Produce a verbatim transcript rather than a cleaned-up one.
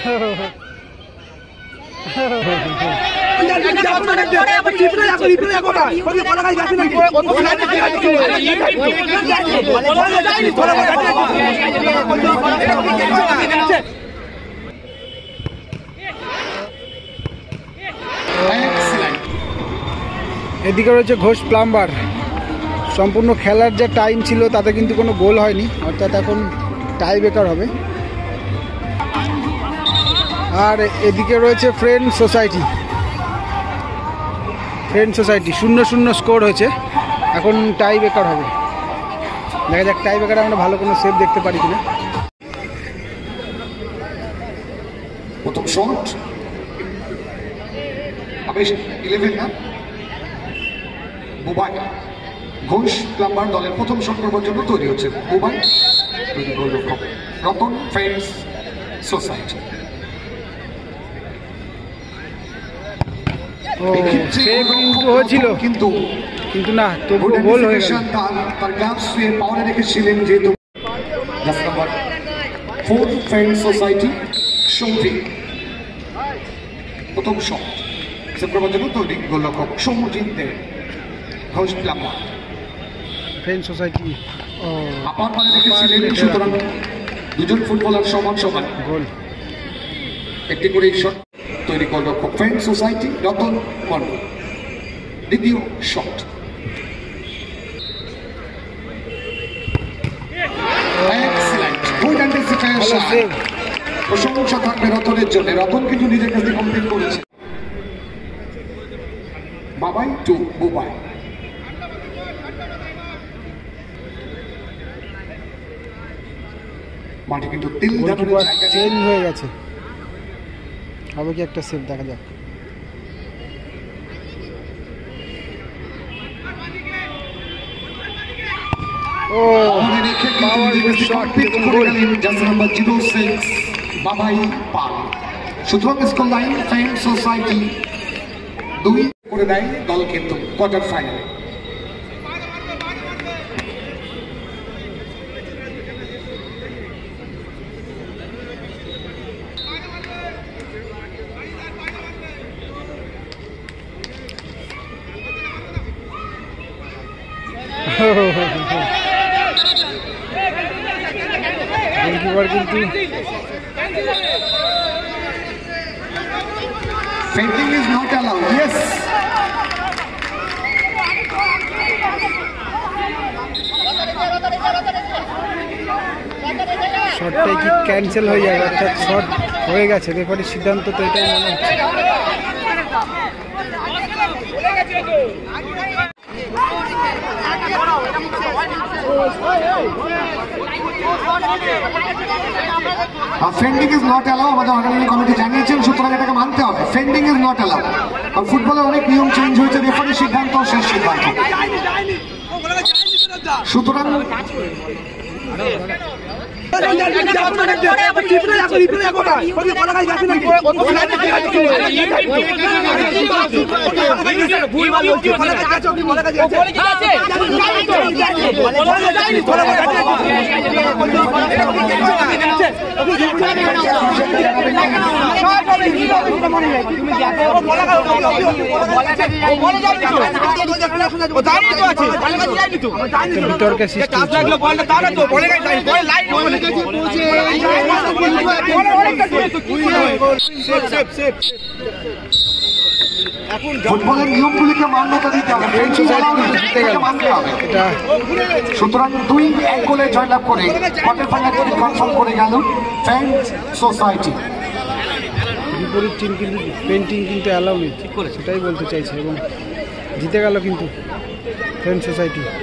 এদিকে রয়েছে ঘোষ প্লাম্বার। সম্পূর্ণ খেলার যে টাইম ছিল তাতে কিন্তু কোনো গোল হয়নি, অর্থাৎ এখন টাই ব্রেকার হবে। আর এদিকে রয়েছে ফ্রেন্ড সোসাইটি। ফ্রেন্ড সোসাইটি শূন্য শূন্য স্কোর হয়েছে, এখন টাই ব্রেকার হবে। দেখা যাক টাই ব্রেকারে আমরা ভালো কোনো সেভ দেখতে পারি কিনা। প্রথম শট ইলেভেন না মোবাইল ঘোষ প্লাম্বার দলের প্রথম শট করবার জন্য তৈরি হচ্ছে মোবাইল গোলরক্ষক রতন ফ্রেন্ডস সোসাইটি। হয়েছিল কিন্তু কিন্তু না তবু গোল হয়ে গেল। তার গ্লাভস ছুঁয়ে পাওয়ারে রেখেছিলেন যেহেতু number four friends society Souvik প্রথম শট সেভ করবার জন্য তৈরি গোলরক্ষক Soumajit De Ghosh plumber friend society আপার পারে রেখেছিলেন। সুতরাং দুজন ফুটবলার সমান সমান গোল। একটি করে শট তৈরি গোলরক্ষক ফ্রেন্ড সোসাইটি রতন মন্ডল। দ্বিতীয় শট প্রশংসা থাকবে রতনের জন্য। রতন কিন্তু নিজের কাছে কমপ্লিট করেছে। বাবাই টু বুবাই মাঠে কিন্তু তিল চেঞ্জ হয়ে গেছে। হবে কি একটা সেভ দেখা যাক। ও বাবাই পাল। সুতরাং স্কোর লাইন ফ্রেন্ড সোসাইটি দুই করে দেয় দল কিন্তু কোয়ার্টার ফাইনালে। কিন্তু Fainting is not allowed. Yes. শটটাই কি ক্যান্সেল হয়ে যাবে, অর্থাৎ শট হয়ে গেছে। রেফারির সিদ্ধান্ত তো এটাই মনে হচ্ছে। ফেন্ডিং ইজ নট অ্যালাউ আমাদের অর্গানাইজিং কমিটি জানিয়েছেন, সুতরাং এটাকে মানতে হবে। Fending is not allow. কারণ ফুটবলের অনেক নিয়ম চেঞ্জ হয়েছে, রেফারির সিদ্ধান্ত শেষ সিদ্ধান্ত। সুতরাং বিতর্কের সৃষ্টি ফুটবলের নিয়মগুলিকে মান্যতা দিতে হবে, সুতরাং দুই এক গোলে জয়লাভ করে কোয়ার্টার ফাইনাল কনফার্ম করে গেল ফ্রেন্ড সোসাইটি। বিপরীত টিম কিন্তু পেন্টিং কিন্তু অ্যালাউ নেই, ঠিক করে সেটাই বলতে চাইছে, এবং জিতে গেল কিন্তু ফ্রেন্ড সোসাইটি।